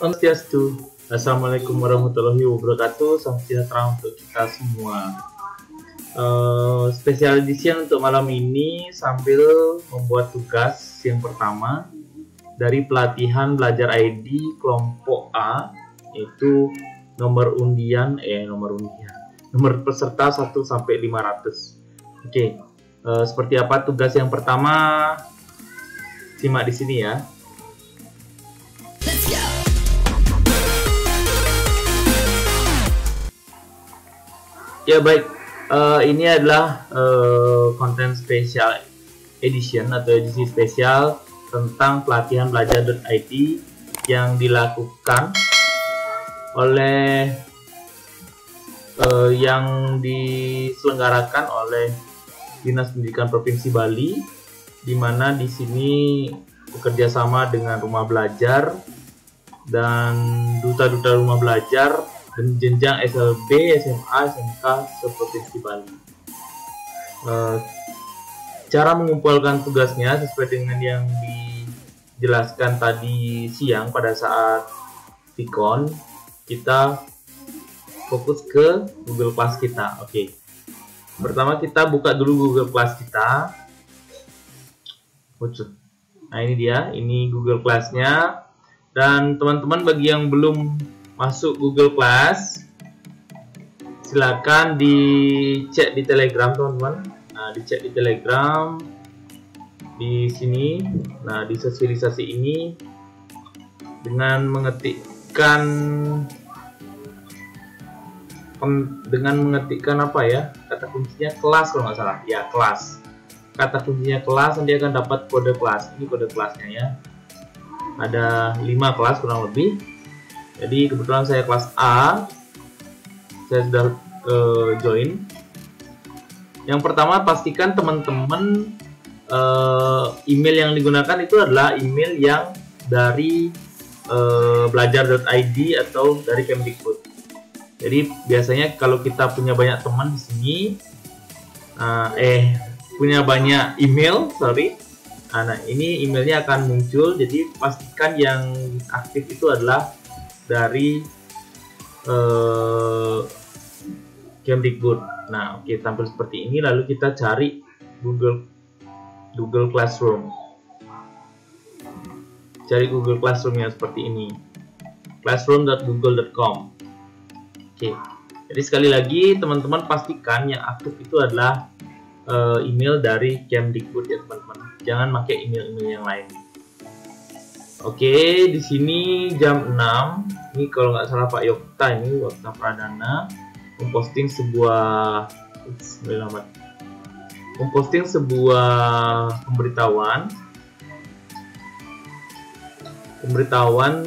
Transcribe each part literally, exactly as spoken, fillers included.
Om Swastiastu. Assalamualaikum warahmatullahi wabarakatuh. Salam sejahtera untuk kita semua. Uh, special edition untuk malam ini sambil membuat tugas yang pertama dari pelatihan belajar I D kelompok A, yaitu nomor undian eh nomor undian nomor peserta satu sampai lima ratus. Oke, okay. uh, seperti apa tugas yang pertama? Simak di sini ya. Ya baik, uh, ini adalah uh, konten special edition atau edisi spesial tentang pelatihan belajar.id yang dilakukan oleh uh, yang diselenggarakan oleh Dinas Pendidikan Provinsi Bali, di mana di sini bekerja sama dengan Rumah Belajar dan duta-duta Rumah Belajar dan jenjang S L B, S M A, S M K se-Provinsi Bali. Uh, cara mengumpulkan tugasnya sesuai dengan yang dijelaskan tadi siang pada saat Vicon, kita fokus ke Google Class kita. Oke. Okay. Pertama kita buka dulu Google Class kita. Nah ini dia, ini Google Class-nya. Dan teman-teman bagi yang belum masuk Google Class, silakan dicek di Telegram teman-teman. Nah, dicek di Telegram di sini. Nah, di sosialisasi ini dengan mengetikkan dengan mengetikkan apa ya? Kata kuncinya kelas kalau nggak salah. Ya, kelas. Kata kuncinya kelas, nanti akan dapat kode kelas. Ini kode kelasnya ya. Ada lima kelas kurang lebih. Jadi kebetulan saya kelas A, saya sudah uh, join. Yang pertama pastikan teman-teman uh, email yang digunakan itu adalah email yang dari uh, belajar.id atau dari Kemdikbud. Jadi biasanya kalau kita punya banyak teman di sini, uh, eh punya banyak email, sorry. Nah ini emailnya akan muncul. Jadi pastikan yang aktif itu adalah dari uh, Kemdikbud. Nah, oke, tampil seperti ini. Lalu kita cari Google Google Classroom. Cari Google Classroom yang seperti ini. classroom dot google dot com. Oke. Jadi sekali lagi teman-teman pastikan yang aktif itu adalah uh, email dari Kemdikbud ya teman-teman. Jangan pakai email-email yang lain. Oke, di sini jam enam. Ini kalau nggak salah Pak Yokta ini Yokta Pradana memposting sebuah memposting sebuah pemberitahuan pemberitahuan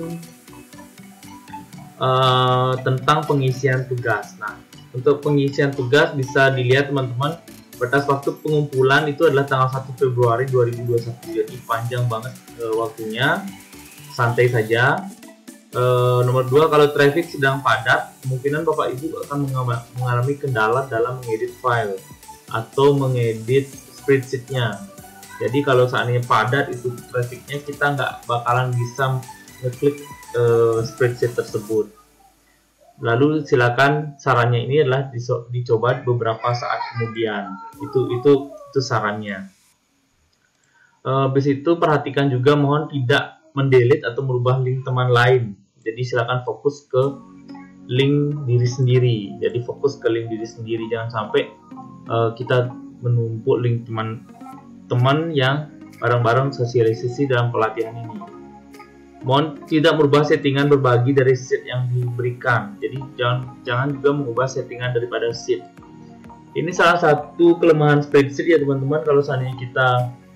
uh, tentang pengisian tugas. Nah, untuk pengisian tugas bisa dilihat teman-teman, batas waktu pengumpulan itu adalah tanggal satu Februari dua ribu dua puluh satu. Jadi panjang banget uh, waktunya. Santai saja. Uh, nomor dua, kalau traffic sedang padat, kemungkinan Bapak Ibu akan mengalami kendala dalam mengedit file atau mengedit spreadsheet-nya. Jadi kalau seandainya padat itu trafficnya, kita nggak bakalan bisa ngeklik uh, spreadsheet tersebut. Lalu silakan, sarannya ini adalah dicoba beberapa saat kemudian. Itu itu itu sarannya. Uh, habis itu perhatikan juga, mohon tidak mendelete atau merubah link teman lain. Jadi silakan fokus ke link diri sendiri. Jadi fokus ke link diri sendiri, jangan sampai uh, kita menumpuk link teman-teman yang bareng-bareng sosialisasi dalam pelatihan ini. Mohon tidak merubah settingan berbagi dari sheet yang diberikan. Jadi jangan jangan juga mengubah settingan daripada sheet. Ini salah satu kelemahan spreadsheet ya teman-teman. Kalau seandainya kita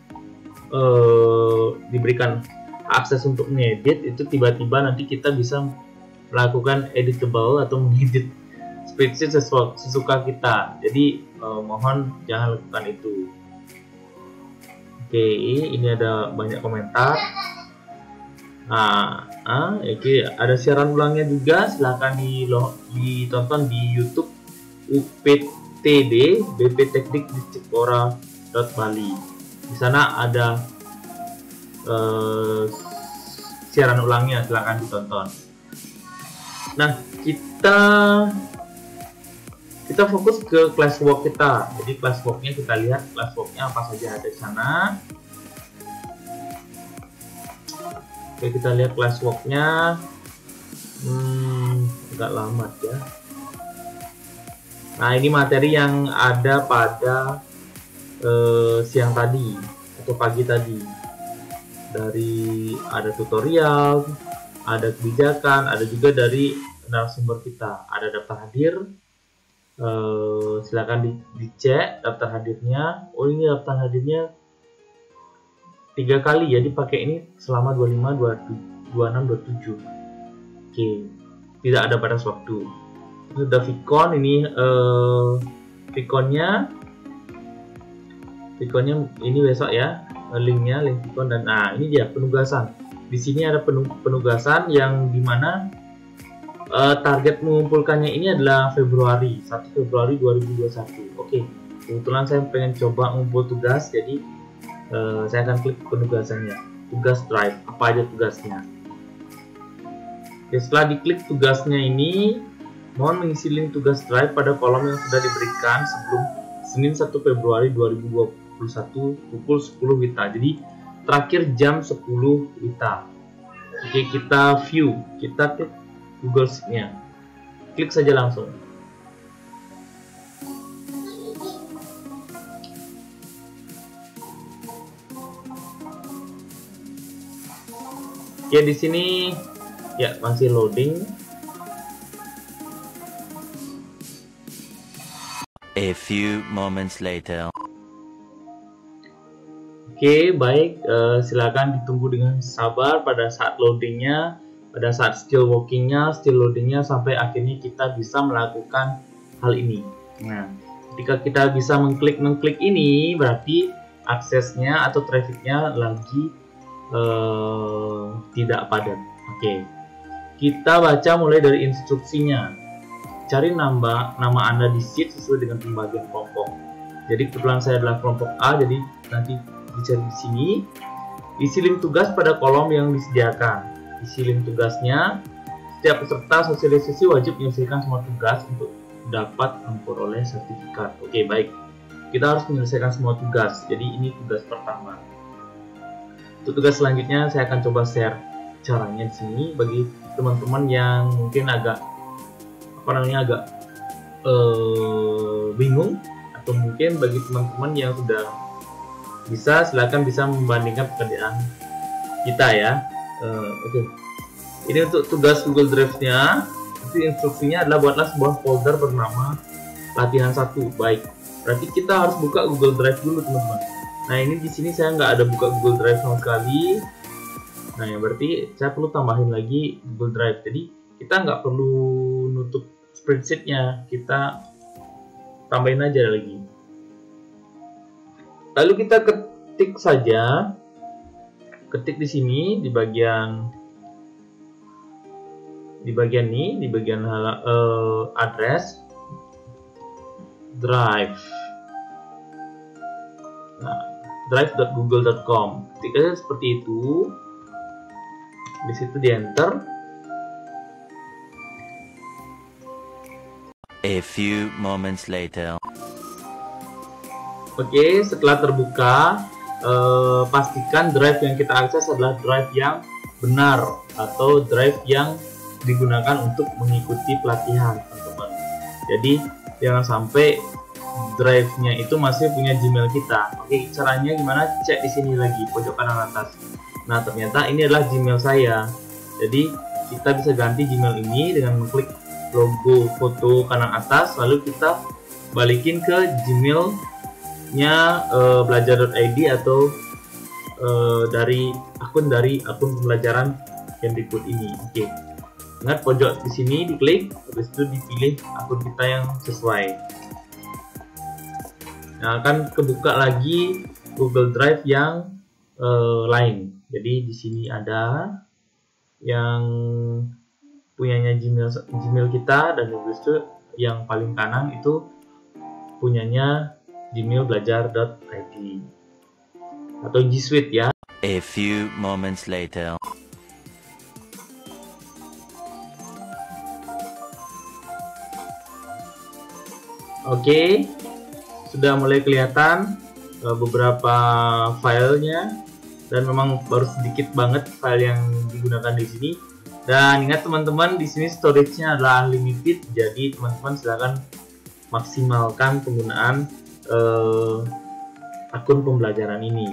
uh, diberikan akses untuk mengedit, itu tiba-tiba nanti kita bisa melakukan editable atau mengedit spreadsheet sesuka, sesuka kita. Jadi eh, mohon jangan lakukan itu. Oke, ini ada banyak komentar. Nah, ah, oke, ada siaran ulangnya juga. Silahkan di, ditonton di YouTube U P T D B P Teknik Distipora Bali. Di sana ada Uh, siaran ulangnya, silahkan ditonton. Nah, kita kita fokus ke classwork kita. Jadi classworknya kita lihat classworknya apa saja ada di sana. Oke, kita lihat classworknya. Hmm, agak lama ya. Nah, ini materi yang ada pada eh, siang tadi atau pagi tadi. Dari ada tutorial, ada kebijakan, ada juga dari narasumber kita. Ada daftar hadir. Eh, silakan di, dicek daftar hadirnya. Oh, ini daftar hadirnya tiga kali ya, dipakai ini selama dua puluh lima, dua puluh enam, dua puluh tujuh. Oke, tidak ada batas waktu. Sudah Vicon ini eh, Viconnya Viconnya ini besok ya, linknya link Vicon. Dan nah, ini dia penugasan. Di sini ada penugasan yang dimana eh, target mengumpulkannya ini adalah Februari, satu Februari dua ribu dua puluh satu. Oke, kebetulan saya pengen coba ngumpul tugas, jadi Uh, saya akan klik penugasannya, tugas drive, apa aja tugasnya. Oke, setelah diklik tugasnya ini, mohon mengisi link tugas drive pada kolom yang sudah diberikan sebelum Senin satu Februari dua ribu dua puluh satu pukul sepuluh W I T A. Jadi terakhir jam sepuluh W I T A. Oke, kita view, kita klik Google Sheet-nya, klik saja langsung. Ya, di sini ya masih loading. A few moments later. Oke, baik. Uh, silakan ditunggu dengan sabar pada saat loadingnya, pada saat still workingnya, still loadingnya sampai akhirnya kita bisa melakukan hal ini. Nah, ketika kita bisa mengklik mengklik ini, berarti aksesnya atau trafficnya lagi Uh, tidak padat. Oke, kita baca mulai dari instruksinya. Cari nama nama Anda di sheet sesuai dengan pembagian kelompok. Jadi kebetulan saya adalah kelompok A, jadi nanti dicari di sini. Isi link tugas pada kolom yang disediakan. Isi link tugasnya. Setiap peserta sosialisasi wajib menyelesaikan semua tugas untuk dapat memperoleh sertifikat. Oke, baik. Kita harus menyelesaikan semua tugas. Jadi ini tugas pertama. Untuk tugas selanjutnya saya akan coba share caranya di sini bagi teman-teman yang mungkin agak apa namanya agak uh, bingung, atau mungkin bagi teman-teman yang sudah bisa, silakan bisa membandingkan pekerjaan kita ya. Uh, Oke, okay. Ini untuk tugas Google Drive-nya. Nanti instruksinya adalah buatlah sebuah folder bernama latihan satu. Baik, berarti kita harus buka Google Drive dulu teman-teman. Nah, ini di sini saya nggak ada buka Google Drive sama sekali. Nah, ya berarti saya perlu tambahin lagi Google Drive. Jadi kita nggak perlu nutup spreadsheet-nya, kita tambahin aja lagi. Lalu kita ketik saja, ketik di sini di bagian di bagian ini, di bagian uh, address drive. Nah, drive dot google dot com. Ketiknya seperti itu. Di situ di enter. A few moments later. Oke, setelah terbuka, eh, pastikan drive yang kita akses adalah drive yang benar atau drive yang digunakan untuk mengikuti pelatihan, teman-teman. Jadi jangan sampai drive-nya itu masih punya Gmail kita. Oke, caranya gimana? Cek di sini lagi, pojok kanan atas. Nah, ternyata ini adalah Gmail saya. Jadi kita bisa ganti Gmail ini dengan mengklik logo foto kanan atas, lalu kita balikin ke Gmail-nya uh, belajar dot i d atau uh, dari akun dari akun pembelajaran Kemdikbud ini. Oke, ingat pojok di sini diklik, habis itu dipilih akun kita yang sesuai. Nah, akan kebuka lagi Google Drive yang uh, lain. Jadi di sini ada yang punyanya Gmail Gmail kita, dan habis itu yang paling kanan itu punyanya Gmail belajar dot i d atau G Suite ya. A few moments later. Oke, sudah mulai kelihatan uh, beberapa filenya, dan memang baru sedikit banget file yang digunakan di sini. Dan ingat teman-teman, di sini storage-nya adalah unlimited, jadi teman-teman silakan maksimalkan penggunaan uh, akun pembelajaran ini.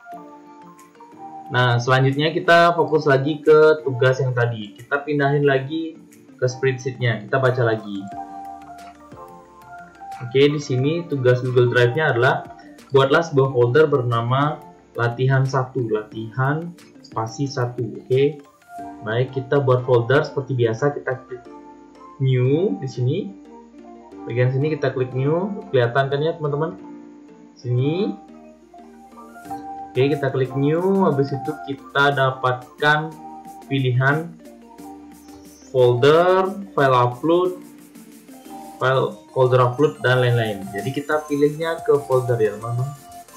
Nah, selanjutnya kita fokus lagi ke tugas yang tadi. Kita pindahin lagi ke spreadsheet-nya. Kita baca lagi. Oke, di sini tugas Google Drive-nya adalah buatlah sebuah folder bernama latihan satu, latihan spasi satu. Oke. Baik, kita buat folder seperti biasa. Kita klik new di sini. Bagian sini kita klik new. Kelihatan kan ya, teman-teman? Sini. Oke, kita klik new, habis itu kita dapatkan pilihan folder, file upload, file folder upload, dan lain-lain. Jadi kita pilihnya ke folder ya teman-teman.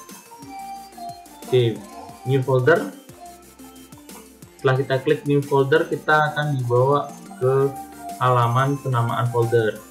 Oke, new folder. Setelah kita klik new folder, kita akan dibawa ke halaman penamaan folder.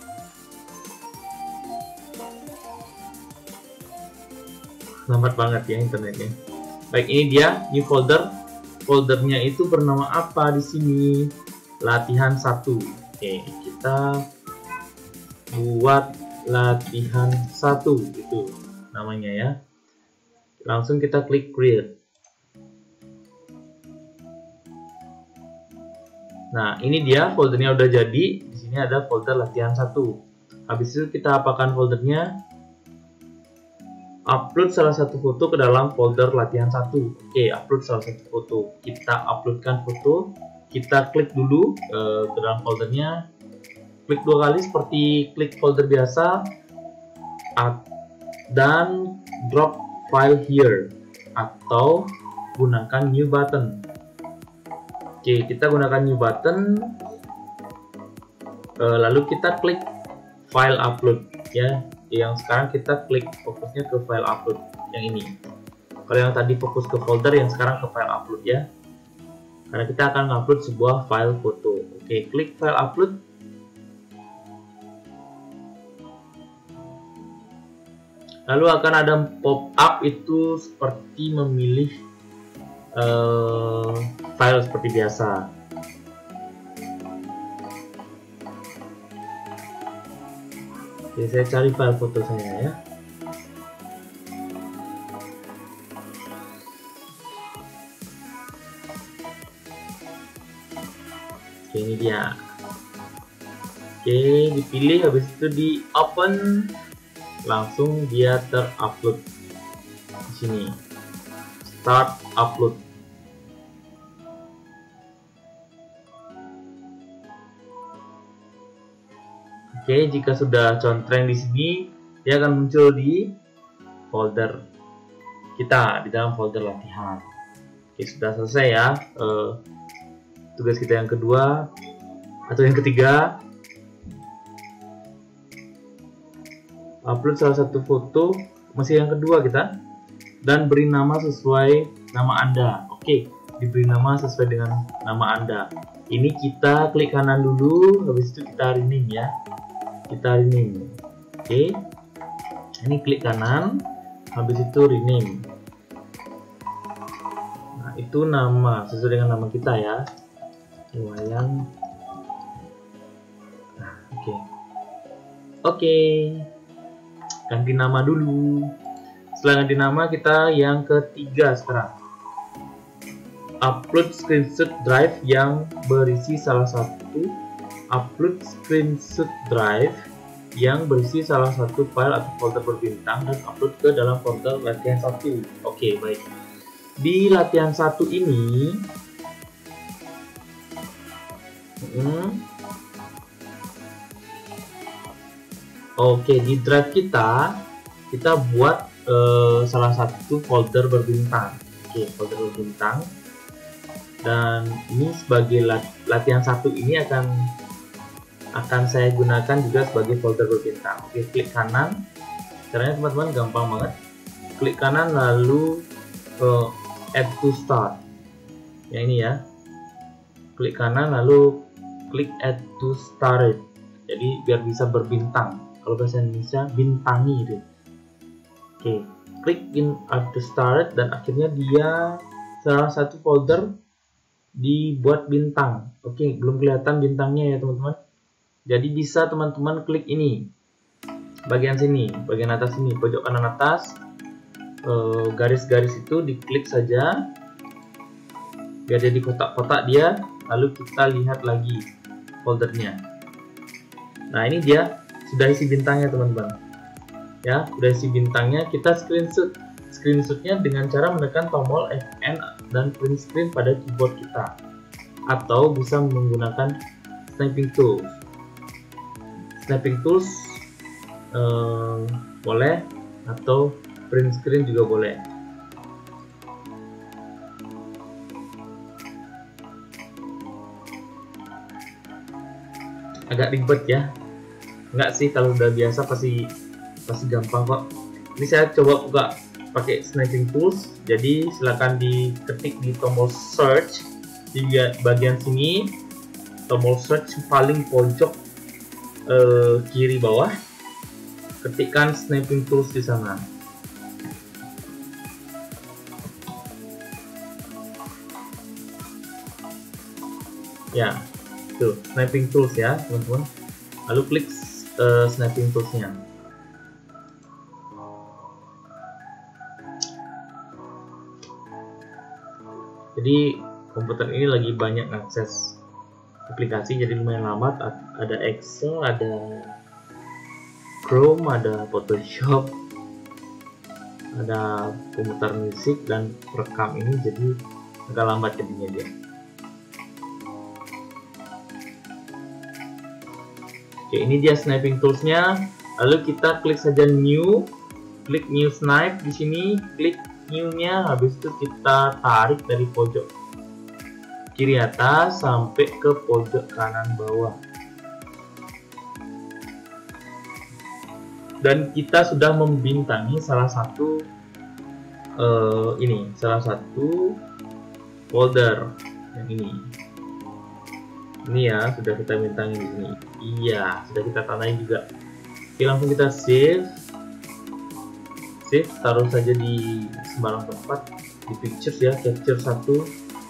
Lambat banget ya internetnya. Baik, ini dia new folder. Foldernya itu bernama apa di sini? Latihan satu. Oke, kita buat latihan satu itu namanya ya. Langsung kita klik create. Nah, ini dia foldernya udah jadi. Di sini ada folder latihan satu. Habis itu kita apakan foldernya? Upload salah satu foto ke dalam folder latihan satu. Oke, upload salah satu foto. Kita uploadkan foto. Kita klik dulu uh, ke dalam foldernya. Klik dua kali seperti klik folder biasa. Dan drop file here. Atau gunakan new button. Oke, kita gunakan new button. Uh, lalu kita klik file upload ya. Yang sekarang kita klik fokusnya ke file upload yang ini. Kalau yang tadi fokus ke folder, yang sekarang ke file upload ya. Karena kita akan upload sebuah file foto. Oke, klik file upload. Lalu akan ada pop up itu seperti memilih uh, file seperti biasa. Oke, saya cari file foto saya ya. Oke, ini dia. Oke, dipilih, habis itu di open, langsung dia terupload di sini. Start upload. Oke, jika sudah contreng di sini, dia akan muncul di folder kita, di dalam folder latihan. Oke, sudah selesai ya uh, tugas kita yang kedua atau yang ketiga. Upload salah satu foto, masih yang kedua kita, dan beri nama sesuai nama Anda. Oke, diberi nama sesuai dengan nama Anda. Ini kita klik kanan dulu, habis itu kita rename ya. Kita rename. Oke, ini klik kanan, habis itu rename. Nah, itu nama sesuai dengan nama kita ya. Wayang. Nah, oke. Oke, ganti nama dulu. Setelah ganti nama, kita yang ketiga sekarang. Upload screenshot drive yang berisi salah satu upload screenshot drive yang berisi salah satu file atau folder berbintang dan upload ke dalam folder latihan satu. Oke, baik. Di latihan satu ini hmm, oke, di drive kita kita buat uh, salah satu folder berbintang. Oke, folder berbintang. Dan ini sebagai lat latihan satu ini akan akan saya gunakan juga sebagai folder berbintang. Oke, klik kanan. Caranya teman-teman gampang banget. Klik kanan lalu uh, add to start. Yang ini ya. Klik kanan lalu klik add to start. Jadi biar bisa berbintang. kalau bahasa Indonesia bintangi itu. Oke, klik in at the start dan akhirnya dia salah satu folder dibuat bintang. Oke, belum kelihatan bintangnya ya teman-teman. Jadi bisa teman-teman klik ini, bagian sini, bagian atas ini, pojok kanan atas, garis-garis itu diklik saja biar jadi kotak-kotak dia. Lalu kita lihat lagi foldernya. Nah, ini dia sudah isi bintangnya teman-teman. Ya, sudah isi bintangnya. Kita screenshot screenshotnya dengan cara menekan tombol Fn dan print screen pada keyboard kita, atau bisa menggunakan snapping tools. Snapping tools eh, boleh, atau print screen juga boleh. Agak ribet ya, enggak sih, kalau udah biasa pasti pasti gampang kok. Ini saya coba buka pakai snapping tools. Jadi silakan diketik di tombol search di bagian sini, tombol search paling pojok eh, kiri bawah, ketikkan snapping tools di sana. Ya, tuh snapping tools ya teman-teman. Lalu klik uh, snapping toolsnya. Jadi komputer ini lagi banyak akses aplikasi, jadi lumayan lambat. Ada Excel, ada Chrome, ada Photoshop, ada komputer musik dan rekam ini, jadi agak lambat jadinya dia. Oke, ini dia snapping toolsnya. Lalu kita klik saja new, klik new snap di sini, klik new-nya, habis itu kita tarik dari pojok kiri atas sampai ke pojok kanan bawah. Dan kita sudah membintangi salah satu uh, ini, salah satu folder yang ini. Ini ya, sudah kita bintangi di sini. Iya, sudah kita tandai juga. Oke, langsung kita save. Save, taruh saja di sembarang tempat, di pictures ya, capture satu.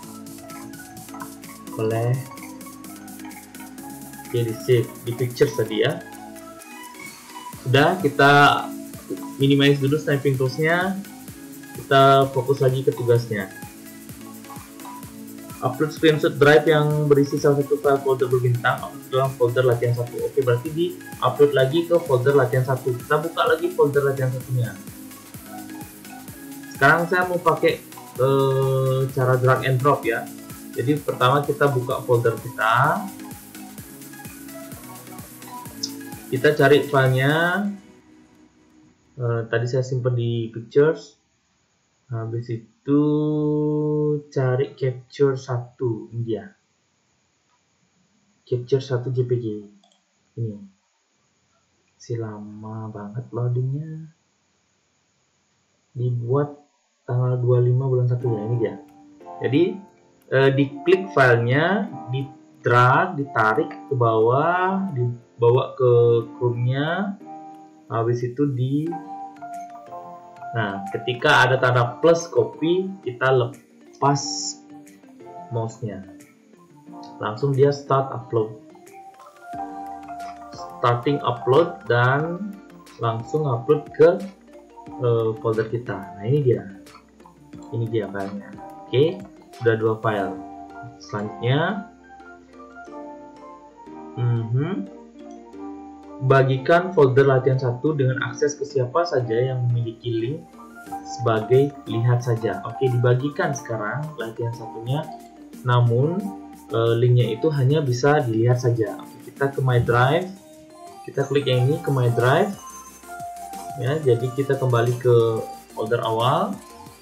Boleh. Oke, di save di pictures tadi ya. Sudah, kita minimize dulu snapping toolsnya. Kita fokus lagi ke tugasnya. Upload screenshot drive yang berisi salah satu file folder berbintang dalam folder latihan satu. Oke, berarti di upload lagi ke folder latihan satu. Kita buka lagi folder latihan satunya. Sekarang saya mau pakai eh, cara drag and drop ya. Jadi pertama kita buka folder kita. Kita cari filenya. Eh, tadi saya simpan di pictures. Habis itu cari capture satu, ini dia. Capture satu J P G. Ini. Si lama banget loadingnya. Dibuat tanggal dua puluh lima bulan satu ya, ini dia. Jadi eh, diklik filenya, di drag, ditarik ke bawah, dibawa ke Chrome-nya. Habis itu di Nah, ketika ada tanda plus copy, kita lepas mouse-nya. Langsung dia start upload. Starting upload dan langsung upload ke uh, folder kita. Nah, ini dia. Ini dia filenya. Oke, sudah dua file. Selanjutnya, mm-hmm. bagikan folder latihan satu dengan akses ke siapa saja yang memiliki link sebagai lihat saja. Oke, dibagikan sekarang latihan satunya, namun e, linknya itu hanya bisa dilihat saja. Oke, kita ke My Drive, kita klik yang ini ke My Drive ya, jadi kita kembali ke folder awal.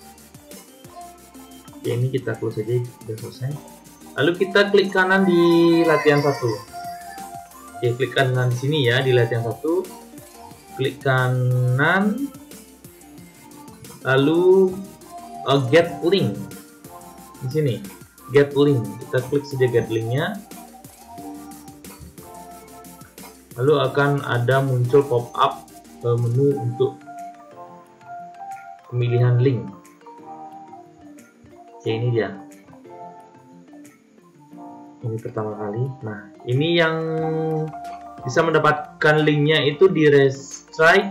Oke, ini kita close saja, sudah selesai. Lalu kita klik kanan di latihan satu. Oke, klik kanan di sini ya, di latihan satu, klik kanan, lalu uh, get link di sini, get link, kita klik saja get linknya. lalu akan ada muncul pop-up menu untuk pemilihan link. Oke, ini dia. Ini pertama kali. Nah, ini yang bisa mendapatkan linknya itu di Restrike.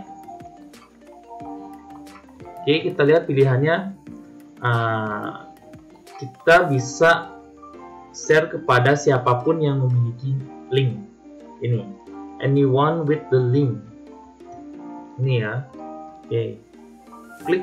Oke, kita lihat pilihannya. Uh, kita bisa share kepada siapapun yang memiliki link. Ini, anyone with the link. Ini ya. Oke, klik.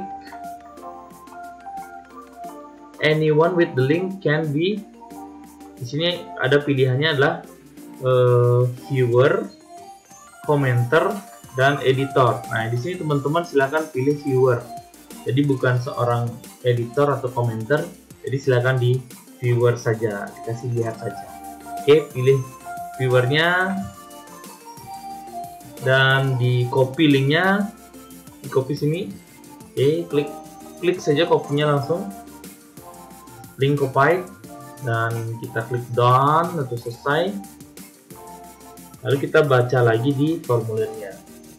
Anyone with the link can be. Di sini ada pilihannya adalah uh, viewer, commenter, dan editor. Nah, di sini teman-teman silakan pilih viewer. Jadi bukan seorang editor atau commenter. Jadi silakan di viewer saja, dikasih lihat saja. Oke, pilih viewernya dan di copy linknya, di copy sini. Oke, klik klik saja copy-nya langsung. Link copy. Dan kita klik done atau selesai. Lalu kita baca lagi di formulirnya.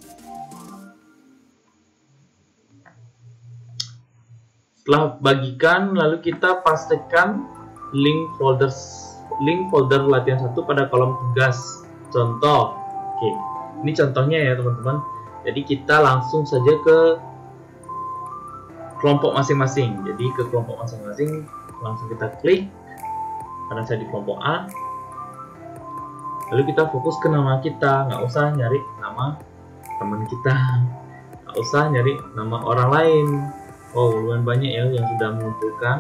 Setelah bagikan, lalu kita pastikan link folders link folder latihan satu pada kolom tugas contoh. Oke, ini contohnya ya teman-teman. Jadi kita langsung saja ke kelompok masing-masing. Jadi ke kelompok masing-masing langsung kita klik. Karena saya di kelompok A, lalu kita fokus ke nama kita, nggak usah nyari nama teman kita, nggak usah nyari nama orang lain. Oh, lumayan banyak ya yang sudah mengumpulkan.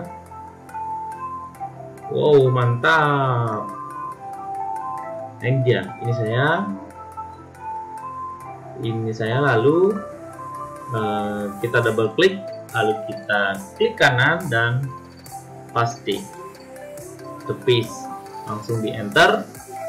Wow, mantap. Nah, ini dia, ini saya, ini saya. Lalu uh, kita double klik, lalu kita klik kanan dan paste. Paste, langsung di enter.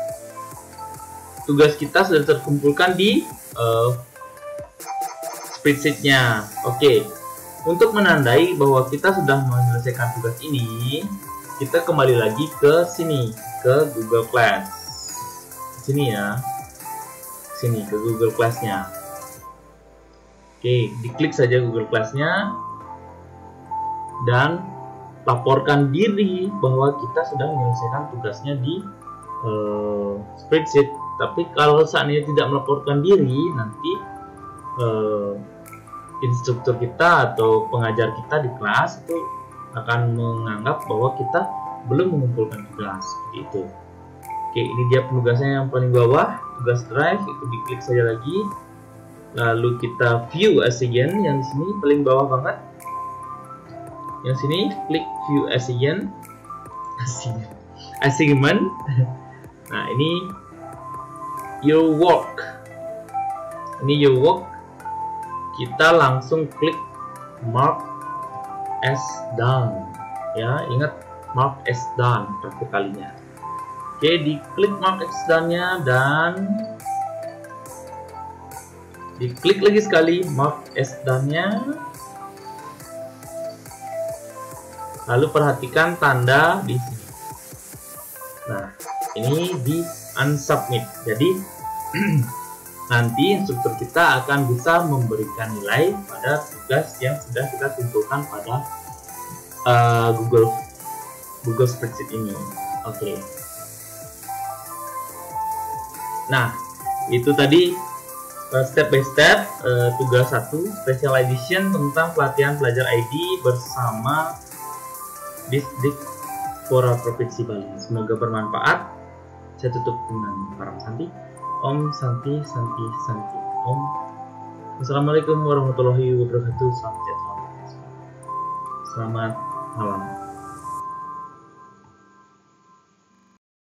Tugas kita sudah terkumpulkan di uh, spreadsheet-nya. Oke, untuk menandai bahwa kita sudah menyelesaikan tugas ini, kita kembali lagi ke sini, ke Google Class. Sini ya, sini ke Google Class-nya. Oke, diklik saja Google Class-nya dan laporkan diri bahwa kita sudah menyelesaikan tugasnya di uh, spreadsheet. Tapi kalau seandainya tidak melaporkan diri, nanti uh, instruktur kita atau pengajar kita di kelas itu akan menganggap bahwa kita belum mengumpulkan tugas. Seperti itu. Oke, ini dia penugasannya yang paling bawah, tugas drive, itu diklik saja lagi. Lalu kita view assignment yang di sini paling bawah banget. Yang sini klik view assignment, assignment. Nah, ini your work. Ini your work. Kita langsung klik mark as done. Ya, ingat mark as done satu kalinya. Oke, diklik mark as done-nya dan diklik lagi sekali mark as done-nya. Lalu perhatikan tanda di sini. Nah, ini di unsubmit. Jadi nanti instruktur kita akan bisa memberikan nilai pada tugas yang sudah kita kumpulkan pada uh, Google Google Spreadsheet ini. Oke. Okay. Nah, itu tadi uh, step by step uh, tugas satu special edition tentang pelatihan pelajar I D bersama Dikpora Provinsi Bali. Semoga bermanfaat. Saya tutup dengan Param Santi. Om Santi Santi Santi Om. Wassalamualaikum warahmatullahi wabarakatuh. Selamat malam.